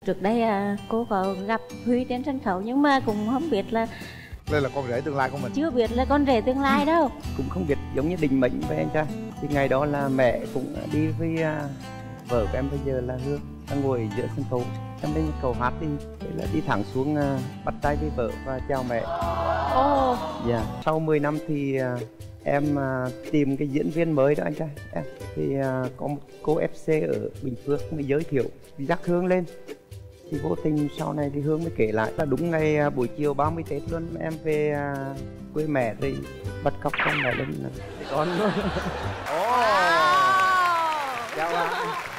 Trước đây cô có gặp Huy trên sân khấu nhưng mà cũng không biết là đây là con rể tương lai của mình. chưa biết là con rể tương lai đâu. Cũng không biết, giống như định mệnh với anh trai. Thì ngày đó là mẹ cũng đi với vợ của em bây giờ là Hương, đang ngồi giữa sân khấu. Em lên cầu hát thì thế là đi thẳng xuống bắt tay với vợ và chào mẹ. Dạ. Sau 10 năm thì em tìm cái diễn viên mới đó anh trai. Thì có một cô FC ở Bình Phước mới giới thiệu dắt Hương lên. Thì vô tình sau này thì Hương mới kể lại là đúng ngày buổi chiều 30 Tết luôn em về quê mẹ thì bắt cóc con mẹ lên con luôn. Chào bạn.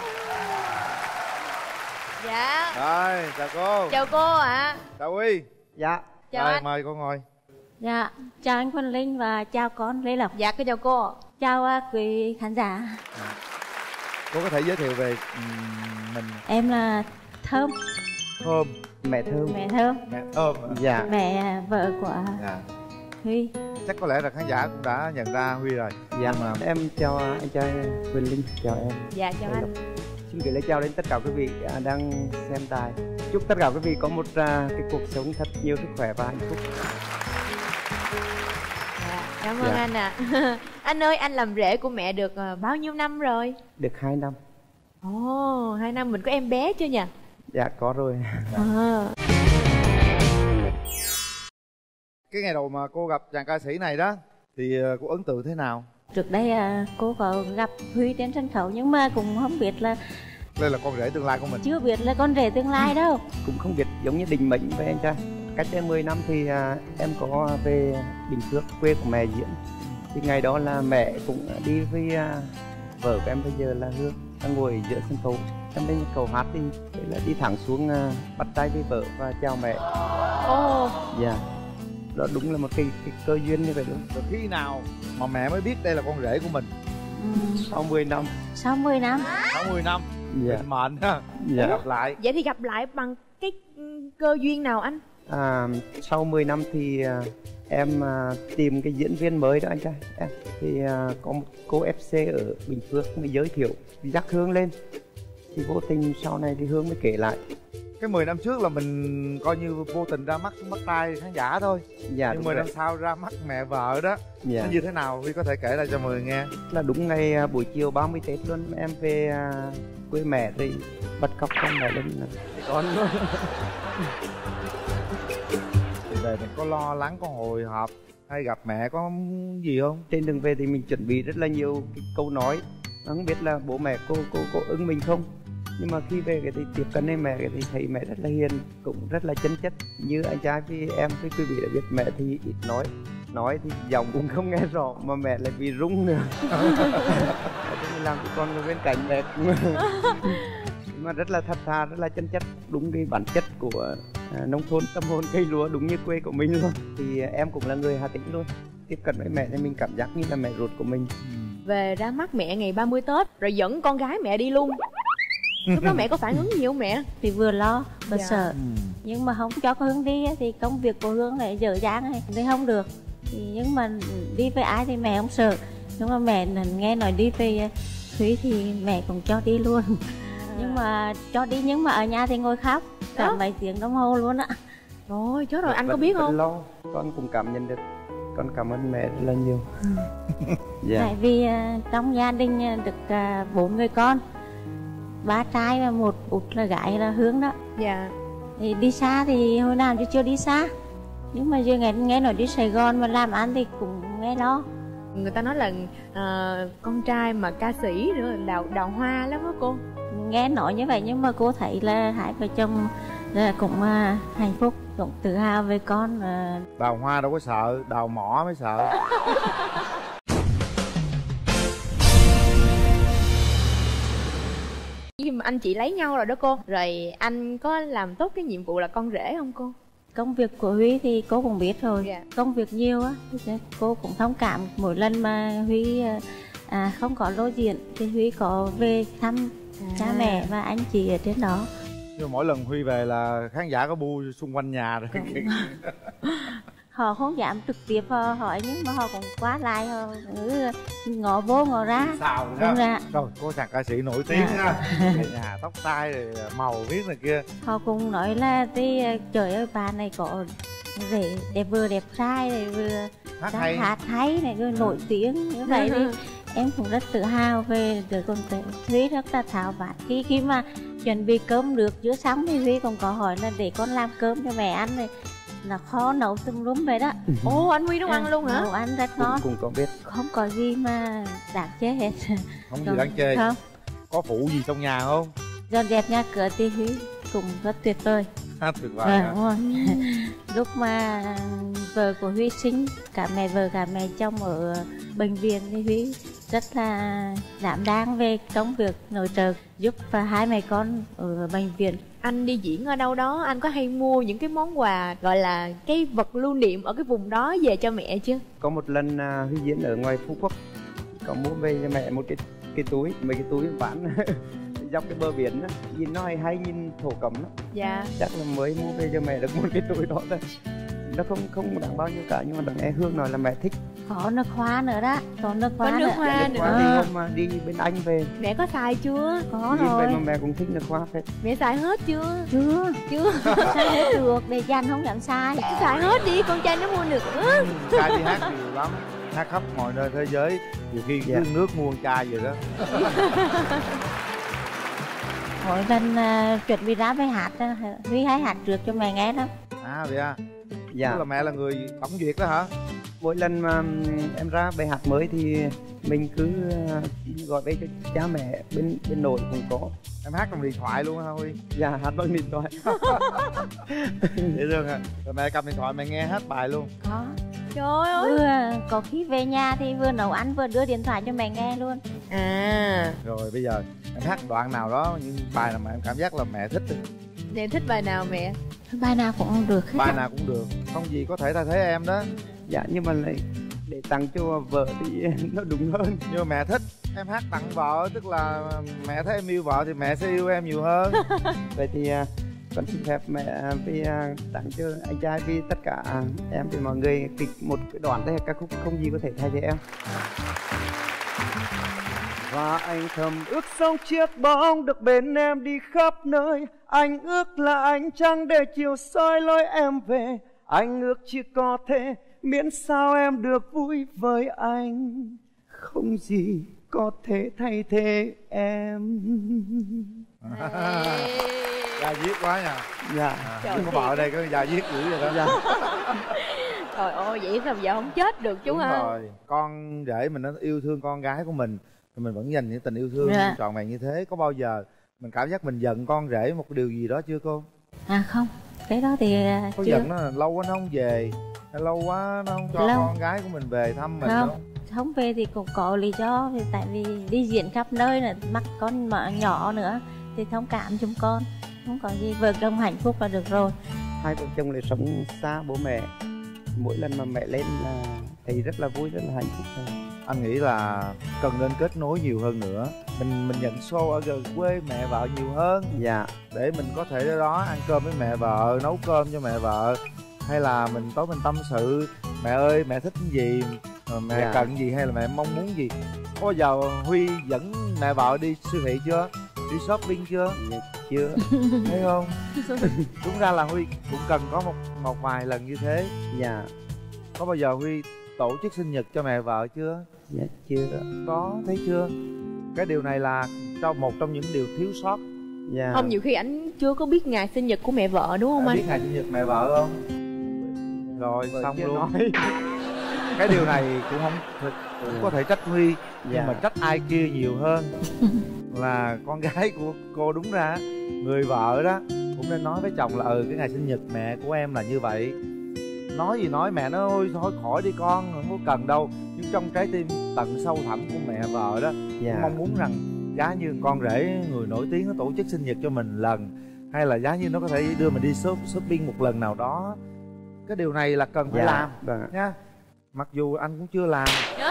Dạ. Rồi, chào cô. Chào cô ạ. Chào Huy. Dạ. Chào Rồi, anh. mời cô ngồi. Dạ, chào anh Quỳnh Linh và chào con Lê Lộc. Dạ, chào cô. Chào quý khán giả. Cô có thể giới thiệu về mình. Em là Thơm. Thơm. Mẹ Thơm. Mẹ Thơm. Mẹ Thơm. Dạ. Mẹ vợ của Dạ. Huy. Chắc có lẽ là khán giả cũng đã nhận ra Huy rồi. Dạ. Mà Em chào anh trai Quỳnh Linh, chào em. Dạ, chào anh. Xin gửi lời chào đến tất cả quý vị đang xem đài. Chúc tất cả quý vị có một cái cuộc sống thật nhiều sức khỏe và hạnh phúc. Dạ, cảm ơn anh ạ. Anh ơi, anh làm rể của mẹ được bao nhiêu năm rồi? Được 2 năm. 2 năm. Mình có em bé chưa nhỉ? Dạ có rồi. cái ngày đầu mà cô gặp chàng ca sĩ này đó thì cô ấn tượng thế nào? Trước đây cô có gặp Huy trên sân khấu nhưng mà cũng không biết là đây là con rể tương lai của mình. chưa biết là con rể tương lai đâu. Cũng không biết, giống như định mệnh với anh trai. Cách đây 10 năm thì em có về Bình Phước, quê của mẹ diễn. Thì ngày đó là mẹ cũng đi với vợ của em bây giờ là Hương, đang ngồi giữa sân khấu. Em lên cầu hát thì thế là đi thẳng xuống bắt tay với vợ và chào mẹ. Dạ. Đó đúng là một cái cơ duyên như vậy luôn. Rồi khi nào mà mẹ mới biết đây là con rể của mình? Sau 10 năm. Sau 10 năm. Sau 10 năm. Dạ. Định mệnh ha. Dạ. Gặp lại. Vậy thì gặp lại bằng cái cơ duyên nào anh? Sau 10 năm thì em tìm cái diễn viên mới đó anh trai. Thì có một cô FC ở Bình Phước mới giới thiệu dắt Hương lên. Thì vô tình sau này thì Hương mới kể lại. Cái 10 năm trước là mình coi như vô tình ra mắt tay khán giả thôi. Dạ. Nhưng 10 năm sau ra mắt mẹ vợ đó. Dạ. Nó như thế nào Huy có thể kể lại cho mọi người nghe? Là đúng ngày buổi chiều 30 Tết luôn em về quê mẹ thì bắt cóc con mẹ lên con luôn. Về mình có lo lắng, có hồi hộp hay gặp mẹ có gì không? Trên đường về thì mình chuẩn bị rất là nhiều cái câu nói. Không biết là bố mẹ cô ưng mình không. Nhưng mà khi về cái thì tiếp cận với mẹ thì thấy mẹ rất là hiền, cũng rất là chân chất. Như anh trai với em với quý vị đã biết, mẹ thì ít nói thì giọng cũng không nghe rõ mà mẹ lại bị rung nữa. Thì làm cho con người bên cạnh mẹ cũng mà rất là thật thà, rất là chân chất, đúng cái bản chất của nông thôn, tâm hồn cây lúa, đúng như quê của mình luôn. Thì em cũng là người Hà Tĩnh luôn, tiếp cận với mẹ thì mình cảm giác như là mẹ ruột của mình. Về ra mắt mẹ ngày 30 Tết rồi dẫn con gái mẹ đi luôn. Lúc đó mẹ có phản ứng gì không mẹ? Thì vừa lo vừa Dạ. sợ. Nhưng mà không cho Hương đi thì công việc của Hương lại dở dang này thì không được. Nhưng mà đi với ai thì mẹ không sợ. Nhưng mà mẹ nghe nói đi với Thúy thì mẹ cũng cho đi luôn. Nhưng mà cho đi nhưng mà ở nhà thì ngồi khóc cả mấy tiếng đồng hồ luôn á. Rồi chết rồi, anh có biết không? Lo, con cũng cảm nhận được. Con cảm ơn mẹ rất là nhiều. Dạ. Tại vì trong gia đình được 4 người con, 3 trai và 1 út là gái là Hương đó. Dạ. Thì đi xa thì hồi nào chứ chưa đi xa. Nhưng mà giờ nghe nói đi Sài Gòn mà làm ăn thì cũng nghe lo. Người ta nói là con trai mà ca sĩ nữa đào hoa lắm á cô. Nghe nói như vậy nhưng mà cô thấy là hai vợ chồng là cũng hạnh phúc, cũng tự hào về con. Đào hoa đâu có sợ, đào mỏ mới sợ. Khi mà anh chị lấy nhau rồi đó cô, rồi anh có làm tốt cái nhiệm vụ là con rể không cô? Công việc của Huy thì cô cũng biết rồi. Dạ. Công việc nhiều á, cô cũng thông cảm. Mỗi lần mà Huy không có lộ diện thì Huy có về thăm cha mẹ và anh chị ở trên đó. Nhưng mỗi lần Huy về là khán giả có bu xung quanh nhà rồi. họ không dám trực tiếp họ hỏi, nhưng mà họ cũng quá lại, họ ngó vô ngó ra. Sao Đúng ra. rồi có chàng ca sĩ nổi tiếng ha, nhà tóc tai rồi màu viết này kia. Họ cũng nói là trời ơi bà này có rể đẹp, vừa đẹp trai này, vừa hát hay này, vừa nổi tiếng như vậy đi. Em cũng rất tự hào về đứa con trai Thúy, rất là tháo vát. Khi mà chuẩn bị cơm được chưa xong thì Thúy còn có hỏi là để con làm cơm cho mẹ ăn này, là khó nấu tùm lum vậy đó. Ồ, anh Huy nấu ăn luôn hả? Nấu ăn rất ngon. Cũng có biết. Không có gì mà đáng chê hết. Không gì đáng chê. Không. Có phụ gì trong nhà không? Dọn dẹp nhà cửa thì Thúy cũng rất tuyệt vời. Tuyệt vời. Đúng rồi. Lúc mà vợ của Huy sinh, cả mẹ vợ cả mẹ chồng ở bệnh viện thì Huy rất là đảm đang về công việc nội trợ, giúp hai mẹ con ở bệnh viện. Anh đi diễn ở đâu đó, anh có hay mua những cái món quà gọi là cái vật lưu niệm ở cái vùng đó về cho mẹ chưa? Có một lần Huy diễn ở ngoài Phú Quốc, có mua về cho mẹ một cái túi, mấy cái túi ván dọc cái bờ biển đó, nhìn nó hay nhìn thổ cẩm đó. Dạ. Chắc là mới mua về cho mẹ được một cái túi đó thôi. Nó không đáng bao nhiêu cả, nhưng mà đằng em Hương nói là mẹ thích. Có nước hoa nữa đó, có nước hoa có nước hoa nữa. Thì hôm mà đi bên Anh về, mẹ có xài chưa? Có nhìn rồi. về mà mẹ cũng thích nước hoa phết. Mẹ xài hết chưa? Chưa xài hết được, để dành không dám xài. Xài hết đi, con trai nó mua nữa. Trai đi hát nhiều lắm, hát khắp mọi nơi thế giới, nhiều khi cứ nước mua chai vậy đó. Mỗi lần chuẩn bị ra bài hát Huy hay hát trước cho mẹ nghe lắm. À vậy à? Dạ. Tức là mẹ là người tổng duyệt đó hả? Mỗi lần mà em ra bài hát mới thì mình cứ gọi về cho cha mẹ, bên nội cũng có. Em hát bằng điện thoại luôn hả Huy? Dạ, hát bằng điện thoại. Dễ thương à. Rồi mẹ cầm điện thoại mẹ nghe hết bài luôn. Có. Trời ơi. Vừa có khi về nhà thì vừa nấu ăn vừa đưa điện thoại cho mẹ nghe luôn. À. Rồi bây giờ em hát đoạn nào đó, những bài nào mà em cảm giác là mẹ thích đi. Em thích bài nào mẹ? Bài nào cũng được hết. Bài nào cũng được, không gì có thể thay thế em đó. Dạ, nhưng mà lại để tặng cho vợ thì nó đúng hơn. Nhưng mà mẹ thích em hát tặng vợ, tức là mẹ thấy em yêu vợ thì mẹ sẽ yêu em nhiều hơn. Vậy thì con xin phép mẹ vì tặng cho anh trai, vì tất cả em thì mọi người kịch một cái đoạn thế, ca khúc không gì có thể thay thế em. Và anh thầm ước sống chiếc bóng được bên em đi khắp nơi. Anh ước là ánh trăng để chiều soi lối em về. Anh ước chỉ có thế, miễn sao em được vui với anh. Không gì có thể thay thế em. Dạ viết quá nha. Dạ. Không có vợ ở đây có dạ viết dữ vậy đó. Dạ. Trời ơi, vậy sao giờ không chết được chú Đúng ha? rồi, con rể mình nó yêu thương con gái của mình thì mình vẫn dành những tình yêu thương trọn vẹn như thế. Có bao giờ mình cảm giác mình giận con rể một điều gì đó chưa cô? À không, cái đó thì có chưa. giận nó là lâu quá nó không về, hay lâu quá nó không cho con gái của mình về thăm mình không. không? Không về thì cũng có lý do, thì tại vì đi diễn khắp nơi là mắc con nhỏ nữa thì thông cảm chúng con, không có gì, vợ chồng hạnh phúc là được rồi. Hai vợ chồng lại sống xa bố mẹ, mỗi lần mà mẹ lên là thấy rất là vui, rất là hạnh phúc. Anh nghĩ là cần nên kết nối nhiều hơn nữa, mình nhận show ở gần quê mẹ vợ nhiều hơn. Dạ. Để mình có thể đến đó ăn cơm với mẹ vợ, nấu cơm cho mẹ vợ, hay là mình tối mình tâm sự mẹ ơi mẹ thích cái gì, mẹ cần gì, hay là mẹ mong muốn gì. Có bao giờ Huy dẫn mẹ vợ đi siêu thị chưa, đi shopping chưa? Dạ, chưa. Thấy không? Đúng ra là Huy cũng cần có một vài lần như thế. Dạ. Có bao giờ Huy tổ chức sinh nhật cho mẹ vợ chưa? Dạ chưa. Có, thấy chưa? Cái điều này là một trong những điều thiếu sót. Dạ. Không, nhiều khi ảnh chưa có biết ngày sinh nhật của mẹ vợ đúng không anh? Biết ngày sinh nhật mẹ vợ không? Rồi vợ xong luôn. nói. Cái điều này cũng không có thể trách Huy, nhưng mà trách ai kia nhiều hơn là con gái của cô. Đúng ra người vợ đó cũng nên nói với chồng là cái ngày sinh nhật mẹ của em là như vậy. Nói gì nói, mẹ nói ôi thôi khỏi đi con, không có cần đâu. Nhưng trong trái tim tận sâu thẳm của mẹ vợ đó mong muốn rằng giá như con rể người nổi tiếng nó tổ chức sinh nhật cho mình lần, hay là giá như nó có thể đưa mình đi shopping một lần nào đó. Cái điều này là cần phải làm nha. Mặc dù anh cũng chưa làm.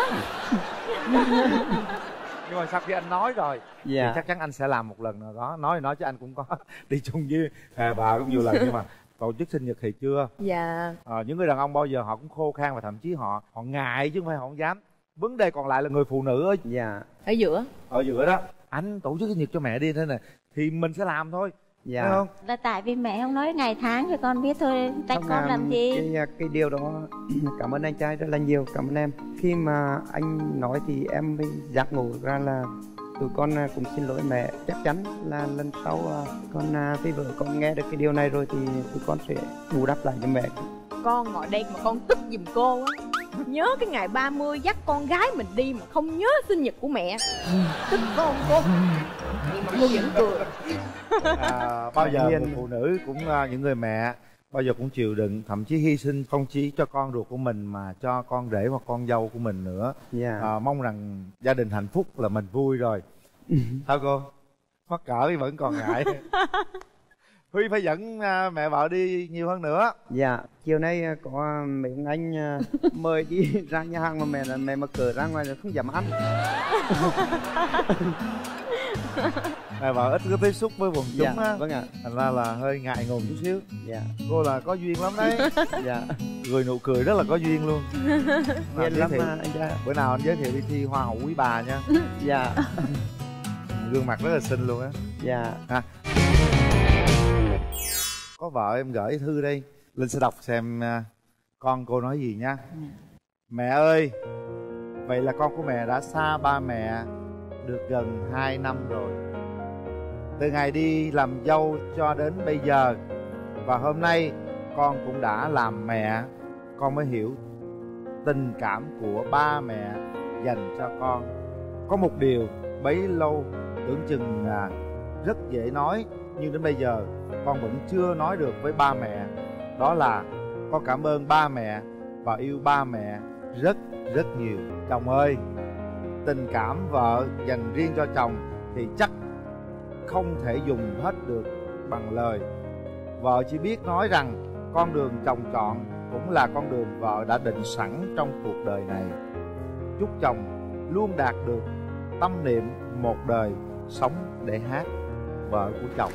Nhưng mà sau khi anh nói rồi thì chắc chắn anh sẽ làm một lần nào đó. Nói chứ anh cũng có đi chung với bà cũng nhiều lần, nhưng mà tổ chức sinh nhật thì chưa. Dạ. Những người đàn ông bao giờ họ cũng khô khan và thậm chí họ ngại chứ không phải họ không dám. Vấn đề còn lại là người phụ nữ ở ở giữa đó, anh tổ chức sinh nhật cho mẹ đi thế này thì mình sẽ làm thôi. Dạ. Thấy không? Là tại vì mẹ không nói ngày tháng cho con biết thôi, trách con làm gì. Cái điều đó cảm ơn anh trai rất là nhiều, cảm ơn em. Khi mà anh nói thì em mới giác ngộ ra là tụi con cũng xin lỗi mẹ. Chắc chắn là lần sau con với vợ con nghe được cái điều này rồi thì tụi con sẽ bù đắp lại cho mẹ. Con ngồi đây mà con tức giùm cô á. Nhớ cái ngày 30 dắt con gái mình đi mà không nhớ sinh nhật của mẹ. Tức không cô? Nhưng mà cô vẫn cười. Bao giờ một phụ nữ cũng những người mẹ bao giờ cũng chịu đựng, thậm chí hy sinh không chỉ cho con ruột của mình mà cho con rể hoặc con dâu của mình nữa. Mong rằng gia đình hạnh phúc là mình vui rồi. Sao cô? Mắc cỡ thì vẫn còn ngại. Huy phải dẫn mẹ vợ đi nhiều hơn nữa. Dạ, chiều nay có mấy ông anh mời đi ra nhà hàng mà mẹ mà cờ ra ngoài là không dám ăn. Mẹ vợ ít có tiếp xúc với quần chúng á. Vâng ạ. Thành ra là hơi ngại ngùng chút xíu. Dạ. Cô là có duyên lắm đấy. Dạ. Người nụ cười rất là có duyên luôn. Duyên lắm anh trai. Bữa nào anh giới thiệu đi thi hoa hậu quý bà nha. Dạ. Gương mặt rất là xinh luôn á. Dạ. Có vợ em gửi thư đây, Linh sẽ đọc xem con cô nói gì nha. Mẹ ơi, vậy là con của mẹ đã xa ba mẹ được gần 2 năm rồi. Từ ngày đi làm dâu cho đến bây giờ. Và hôm nay con cũng đã làm mẹ, con mới hiểu tình cảm của ba mẹ dành cho con. Có một điều bấy lâu tưởng chừng rất dễ nói, nhưng đến bây giờ con vẫn chưa nói được với ba mẹ. Đó là con cảm ơn ba mẹ và yêu ba mẹ rất rất nhiều. Chồng ơi, tình cảm vợ dành riêng cho chồng thì chắc không thể dùng hết được bằng lời. Vợ chỉ biết nói rằng con đường chồng chọn cũng là con đường vợ đã định sẵn trong cuộc đời này. Chúc chồng luôn đạt được tâm niệm một đời sống để hát, vợ của chồng.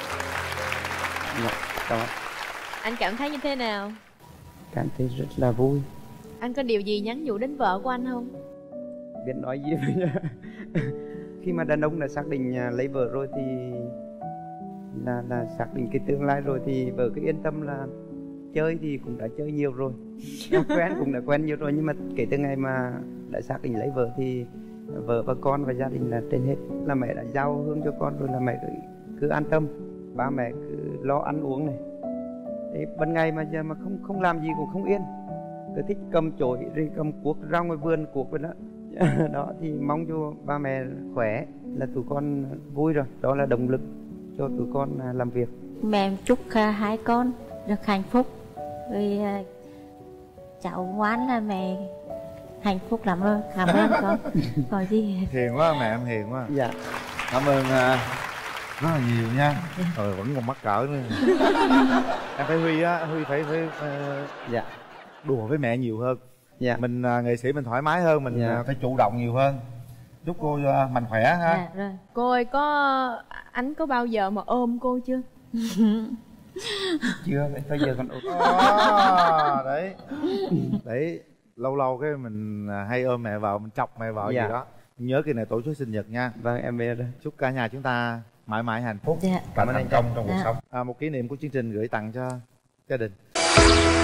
Anh cảm thấy như thế nào? Cảm thấy rất là vui. Anh có điều gì nhắn nhủ đến vợ của anh không? Biết nói gì vậy nha. Khi mà đàn ông đã xác định lấy vợ rồi thì là xác định cái tương lai rồi thì vợ cứ yên tâm là chơi thì cũng đã chơi nhiều rồi, quen cũng đã quen nhiều rồi. Nhưng mà kể từ ngày mà đã xác định lấy vợ thì vợ và con và gia đình là trên hết. Là mẹ đã giao hương cho con rồi là mẹ cứ an tâm. Ba mẹ cứ lo ăn uống này. Thế ban ngày mà giờ mà không làm gì cũng không yên, cứ thích cầm chổi rồi cầm cuốc ra ngoài vườn cuốc vậy đó. Đó thì mong cho ba mẹ khỏe là tụi con vui rồi. Đó là động lực cho tụi con làm việc. Mẹ chúc hai con được hạnh phúc. Rồi cháu ngoan là mẹ hạnh phúc lắm rồi. Cảm ơn con. Có gì hiền quá, mẹ em hiền quá. Dạ. Cảm ơn rất là nhiều nha. Rồi vẫn còn mắc cỡ nữa. Em thấy Huy á, Huy phải dạ đùa với mẹ nhiều hơn. Dạ. Mình nghệ sĩ mình thoải mái hơn, mình dạ. phải chủ động nhiều hơn. Chúc cô mạnh khỏe ha. Rồi. Cô ơi, anh có bao giờ mà ôm cô chưa? Chưa, bây giờ còn đấy. Đấy, lâu lâu cái mình hay ôm mẹ vợ, mình chọc mẹ vợ dạ. gì đó. Nhớ kỳ này tổ chức sinh nhật nha. Vâng, em về đây. Chúc cả nhà chúng ta mãi mãi hạnh phúc dạ. và thành công trong cuộc sống. Một kỷ niệm của chương trình gửi tặng cho gia đình.